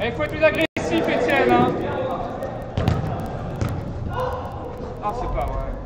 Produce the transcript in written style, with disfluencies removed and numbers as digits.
Il faut être plus agressif, Étienne. Hein. Ah, c'est pas vrai.